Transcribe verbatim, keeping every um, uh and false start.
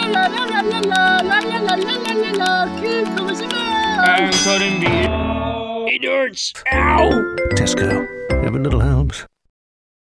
I'm cutting the... It hurts! Ow! Tesco. Every little helps.